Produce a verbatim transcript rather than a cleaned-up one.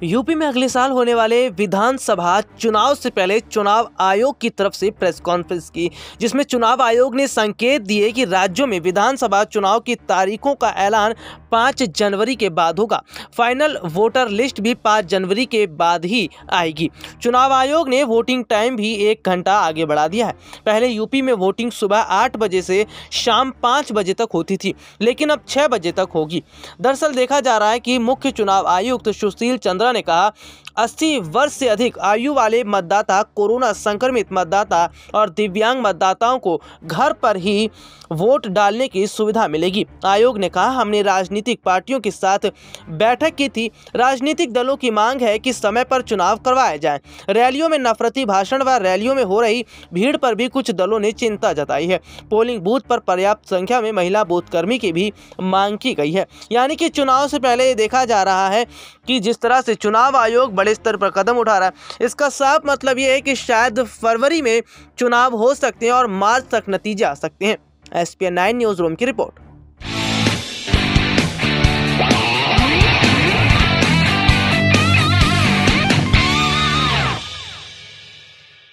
UP में अगले साल होने वाले विधानसभा चुनाव से पहले चुनाव आयोग की तरफ से प्रेस कॉन्फ्रेंस की, जिसमें चुनाव आयोग ने संकेत दिए कि राज्यों में विधानसभा चुनाव की तारीखों का ऐलान पाँच जनवरी के बाद होगा। फाइनल वोटर लिस्ट भी पाँच जनवरी के बाद ही आएगी। चुनाव आयोग ने वोटिंग टाइम भी एक घंटा आगे बढ़ा दिया है। पहले यूपी में वोटिंग सुबह आठ बजे से शाम पाँच बजे तक होती थी, लेकिन अब छः बजे तक होगी। दरअसल देखा जा रहा है कि मुख्य चुनाव आयुक्त सुशील चंद्रा ने कहा, अस्सी वर्ष से अधिक आयु वाले मतदाता, कोरोना संक्रमित मतदाता और दिव्यांग मतदाताओं को घर पर ही वोट डालने की सुविधा मिलेगी। आयोग ने कहा, हमने राजनीतिक पार्टियों के साथ बैठक की थी। राजनीतिक दलों की मांग है कि समय पर चुनाव करवाए जाएं। रैलियों में नफरती भाषण व रैलियों में हो रही भीड़ पर भी कुछ दलों ने चिंता जताई है। पोलिंग बूथ पर पर्याप्त संख्या में महिला बूथ कर्मी की भी मांग की गई है। यानी कि चुनाव से पहले देखा जा रहा है कि जिस तरह से चुनाव आयोग बड़े स्तर पर कदम उठा रहा है, इसका साफ मतलब ये है कि शायद फरवरी में चुनाव हो सकते हैं और मार्च तक नतीजे आ सकते हैं। S P N nine news room की रिपोर्ट।